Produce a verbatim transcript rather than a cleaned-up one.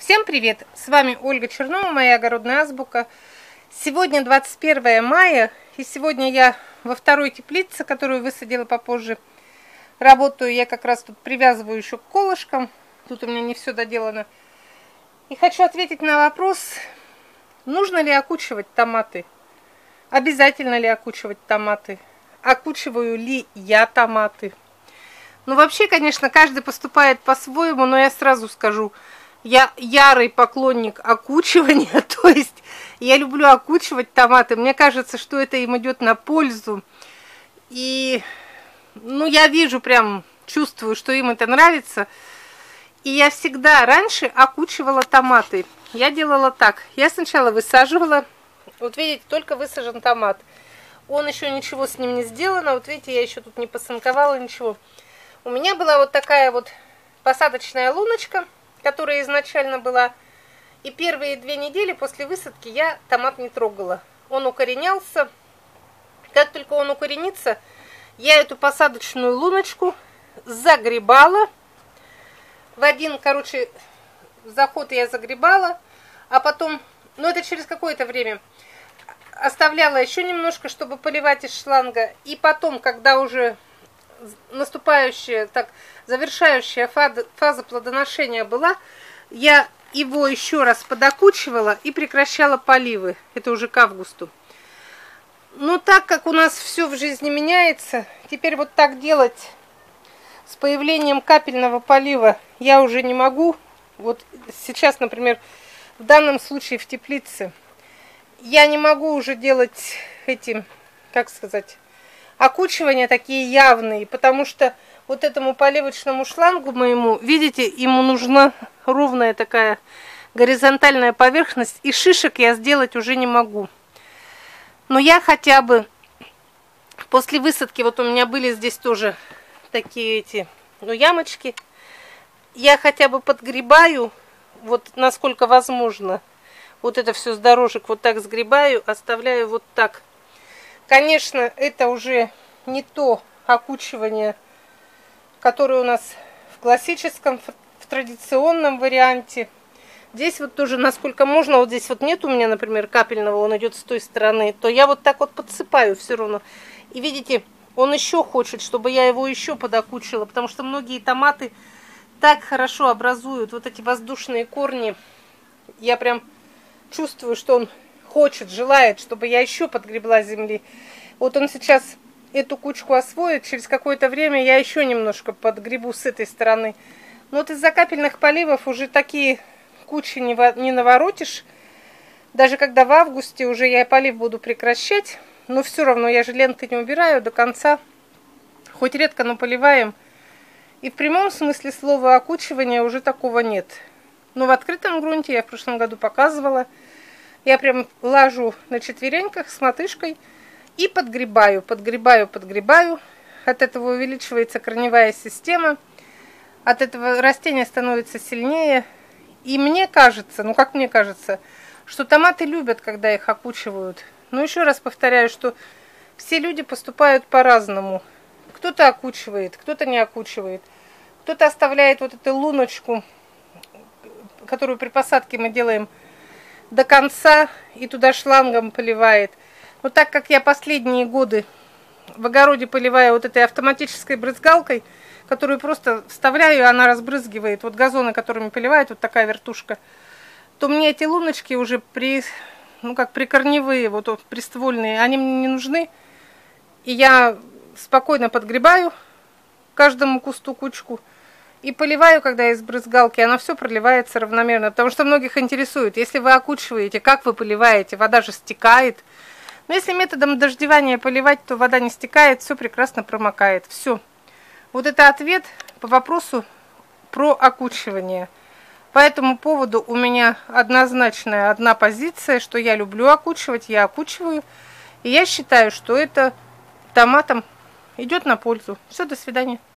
Всем привет! С вами Ольга Чернова, моя огородная азбука. Сегодня двадцать первое мая, и сегодня я во второй теплице, которую высадила попозже. Работаю я как раз тут, привязываю еще к колышкам. Тут у меня не все доделано. И хочу ответить на вопрос, нужно ли окучивать томаты? Обязательно ли окучивать томаты? Окучиваю ли я томаты? Ну, вообще, конечно, каждый поступает по-своему, но я сразу скажу, я ярый поклонник окучивания, то есть я люблю окучивать томаты. Мне кажется, что это им идет на пользу. И, ну, я вижу, прям чувствую, что им это нравится. И я всегда раньше окучивала томаты. Я делала так. Я сначала высаживала. Вот видите, только высажен томат. Он еще ничего с ним не сделано. Вот видите, я еще тут не посынковала ничего. У меня была вот такая вот посадочная луночка, которая изначально была. И первые две недели после высадки я томат не трогала. Он укоренялся. Как только он укоренится, я эту посадочную луночку загребала. В один, короче, заход я загребала. А потом, ну это через какое-то время, оставляла еще немножко, чтобы поливать из шланга. И потом, когда уже наступающая, так, завершающая фаза, фаза плодоношения была, я его еще раз подокучивала и прекращала поливы. Это уже к августу. Но так как у нас все в жизни меняется, теперь вот так делать с появлением капельного полива я уже не могу. Вот сейчас, например, в данном случае в теплице я не могу уже делать эти, как сказать, окучивания такие явные, потому что вот этому поливочному шлангу моему, видите, ему нужна ровная такая горизонтальная поверхность, и шишек я сделать уже не могу. Но я хотя бы после высадки, вот у меня были здесь тоже такие эти, ну, ямочки, я хотя бы подгребаю, вот насколько возможно, вот это все с дорожек вот так сгребаю, оставляю вот так. Конечно, это уже не то окучивание, которое у нас в классическом, в традиционном варианте. Здесь вот тоже, насколько можно, вот здесь вот нет у меня, например, капельного, он идет с той стороны, то я вот так вот подсыпаю все равно. И видите, он еще хочет, чтобы я его еще подокучила, потому что многие томаты так хорошо образуют вот эти воздушные корни. Я прям чувствую, что он хочет, желает, чтобы я еще подгребла земли. Вот он сейчас эту кучку освоит, через какое-то время я еще немножко подгребу с этой стороны. Но вот из-за капельных поливов уже такие кучи не, не наворотишь. Даже когда в августе уже я полив буду прекращать, но все равно я же ленты не убираю до конца. Хоть редко, но поливаем. И в прямом смысле слова окучивания уже такого нет. Но в открытом грунте я в прошлом году показывала. Я прям лажу на четвереньках с мотышкой и подгребаю, подгребаю, подгребаю. От этого увеличивается корневая система. От этого растение становится сильнее. И мне кажется, ну как мне кажется, что томаты любят, когда их окучивают. Но еще раз повторяю, что все люди поступают по-разному. Кто-то окучивает, кто-то не окучивает. Кто-то оставляет вот эту луночку, которую при посадке мы делаем, до конца и туда шлангом поливает. Но так как я последние годы в огороде поливаю вот этой автоматической брызгалкой, которую просто вставляю, и она разбрызгивает, вот газоны, которыми поливают, вот такая вертушка, то мне эти луночки уже при, ну как прикорневые, вот, вот приствольные, они мне не нужны. И я спокойно подгребаю каждому кусту кучку. И поливаю, когда из брызгалки, она все проливается равномерно. Потому что многих интересует, если вы окучиваете, как вы поливаете, вода же стекает. Но если методом дождевания поливать, то вода не стекает, все прекрасно промокает. Все. Вот это ответ по вопросу про окучивание. По этому поводу у меня однозначная одна позиция, что я люблю окучивать, я окучиваю. И я считаю, что это томатам идет на пользу. Все, до свидания.